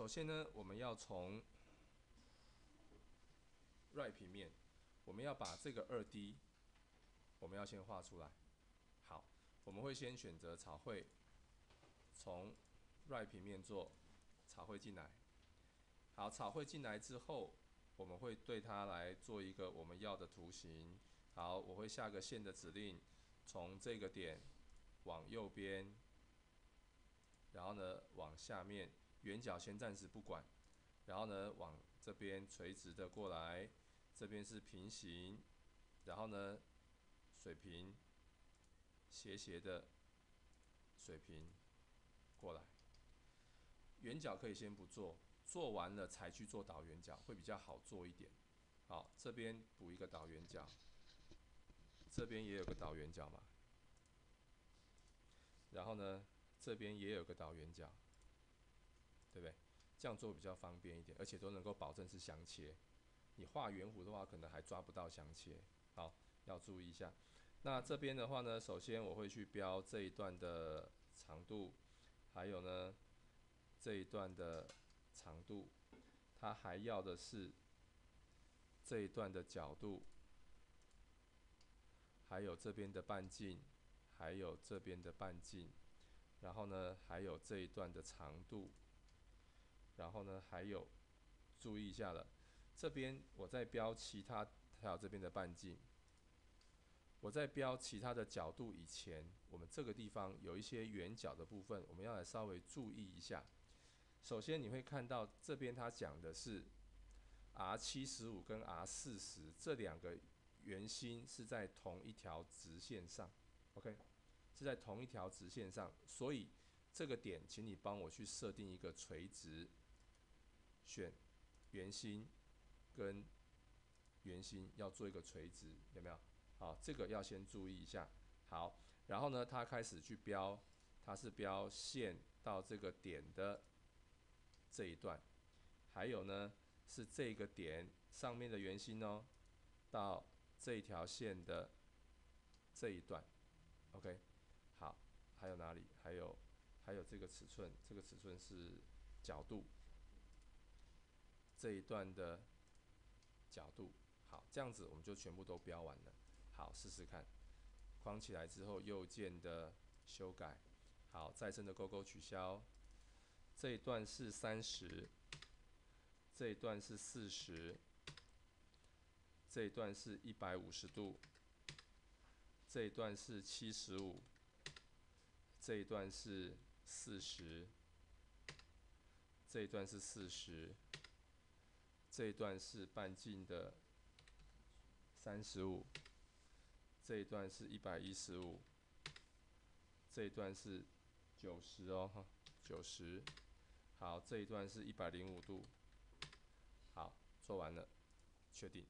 首先呢，我们要从 right 平面，我们要把这个2D， 我们要先画出来。好，我们会先选择草绘，从 right 平面做草绘进来。好，草绘进来之后，我们会对它来做一个我们要的图形。好，我会下个线的指令，从这个点往右边，然后呢往下面，圆角先暂时不管，然后呢往这边垂直的过来，这边是平行，然后呢水平，斜斜的水平过来。圆角可以先不做，做完了才去做导圆角，会比较好做一点。好，这边补一个导圆角，这边也有个导圆角嘛。然后呢，这边也有个导圆角，对不对？这样做比较方便一点，而且都能够保证是相切。你画圆弧的话，可能还抓不到相切。好，要注意一下。那这边的话呢，首先我会去标这一段的长度，还有呢这一段的长度，它还要的是这一段的角度，还有这边的半径，还有这边的半径，然后呢还有这一段的长度，然后呢还有注意一下了，这边我在标其他，还有这边的半径。我在标其他的角度以前，我们这个地方有一些圆角的部分，我们要来稍微注意一下。首先你会看到这边它讲的是 R75 跟 R40 这两个圆心是在同一条直线上 ，OK， 是在同一条直线上，所以这个点，请你帮我去设定一个垂直，选圆心跟圆心要做一个垂直，有没有？好，这个要先注意一下。好，然后呢，它开始去标，它是标线到这个点的这一段，还有呢是这个点上面的圆心哦，到这一条线的这一段 ，OK， 好，还有哪里？还有这个尺寸，这个尺寸是角度，这一段的角度。好，这样子我们就全部都标完了。好，试试看，框起来之后，右键的修改。好，再生的勾勾取消。这一段是30，这一段是40，这一段是150度，这一段是75，这一段是40，这一段是40，这一段是半径的35，这一段是115，这一段是90哦，哈，90。好，这一段是105度。好，做完了，确定，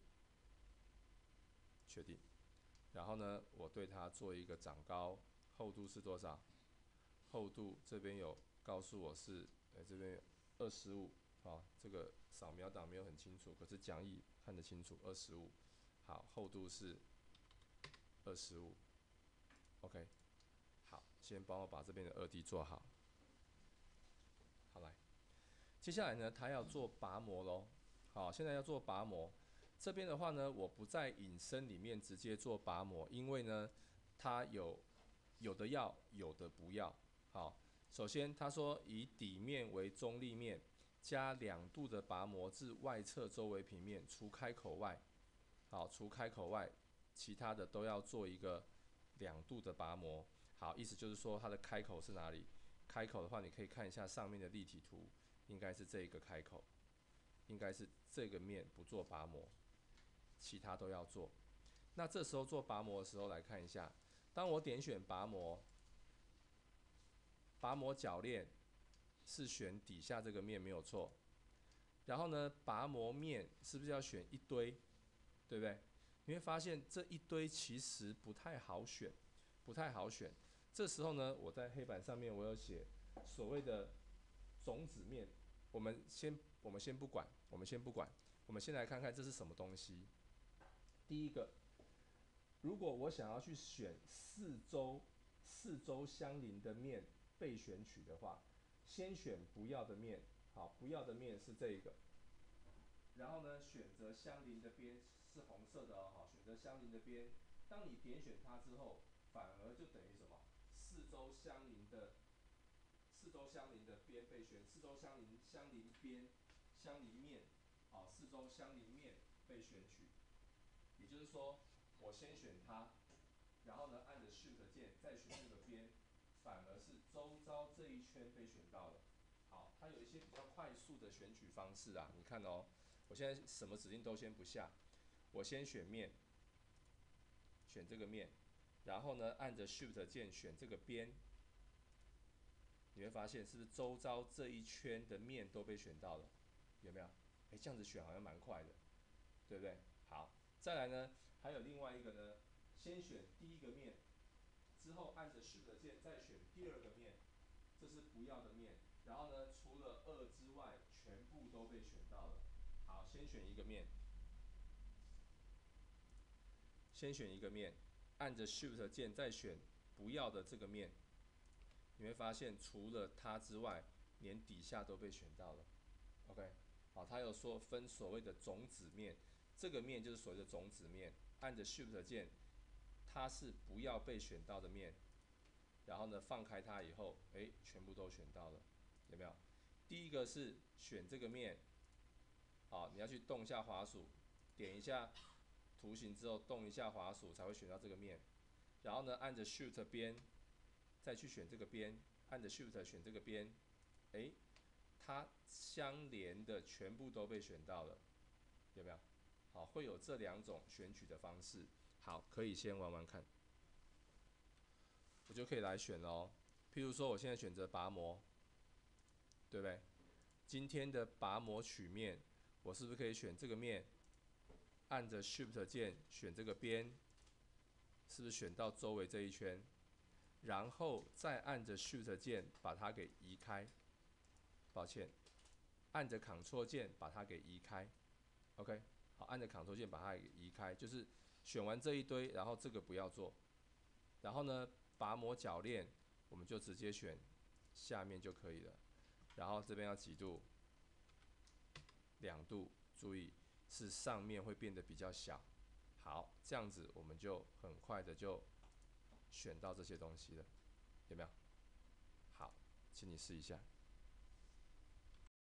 确定。然后呢，我对它做一个长高，厚度是多少？厚度这边有告诉我是，这边有25，啊，这个扫描档没有很清楚，可是讲义看得清楚，25。好，厚度是25，OK。好，先帮我把这边的2D 做好。好，来，接下来呢，它要做拔模咯。好，现在要做拔模。这边的话呢，我不在引申里面直接做拔模，因为呢，它有的要，有的不要。好，首先他说以底面为中立面，加2度的拔模至外侧周围平面，除开口外。好，除开口外，其他的都要做一个2度的拔模。好，意思就是说它的开口是哪里？开口的话，你可以看一下上面的立体图，应该是这一个开口，应该是这个面不做拔模，其他都要做。那这时候做拔模的时候，来看一下，当我点选拔模，拔模铰链是选底下这个面没有错。然后呢，拔模面是不是要选一堆？对不对？你会发现这一堆其实不太好选，不太好选。这时候呢，我在黑板上面我有写所谓的种子面，我们先不管，我们先来看看这是什么东西。第一个，如果我想要去选四周相邻的面被选取的话，先选不要的面， 好，不要的面是这个。然后呢，选择相邻的边是红色的哦，好，选择相邻的边。当你点选它之后，反而就等于什么？四周相邻的边被选，四周相邻边、相邻面，好，四周相邻面被选取。也就是说，我先选它，然后呢，按着 Shift 键再选这个边，反而是周遭这一圈被选到了。好，它有一些比较快速的选取方式啊，你看哦，我现在什么指令都先不下，我先选面，选这个面，然后呢，按着 Shift 键选这个边，你会发现是不是周遭这一圈的面都被选到了？有没有？哎，这样子选好像蛮快的，对不对？好，再来呢，还有另外一个呢，先选第一个面，之后按着 Shift 键再选第二个面，这是不要的面。然后呢，除了2之外，全部都被选到了。好，先选一个面，按着 Shift 键再选不要的这个面，你会发现除了它之外，连底下都被选到了。OK， 好，它有说分所谓的种子面，这个面就是所谓的种子面，按着 Shift 键，它是不要被选到的面，然后呢放开它以后，哎，全部都选到了，有没有？第一个是选这个面，好，你要去动一下滑鼠，点一下图形之后动一下滑鼠才会选到这个面，然后呢按着 Shift 边再去选这个边，按着 Shift 选这个边，哎，它相连的全部都被选到了，有没有？好，会有这2种选取的方式。好，可以先玩玩看，我就可以来选咯。譬如说，我现在选择拔模，对不对？今天的拔模曲面，我是不是可以选这个面？按着 Shift 键选这个边，是不是选到周围这一圈？然后再按着 Shift 键把它给移开。抱歉，按着 Ctrl 键把它给移开。OK， 好，按着 Ctrl 键把它给移开，就是选完这一堆，然后这个不要做。然后呢，拔模铰链我们就直接选下面就可以了。然后这边要几度？2度，注意是上面会变得比较小。好，这样子我们就很快的就选到这些东西了，有没有？好，请你试一下。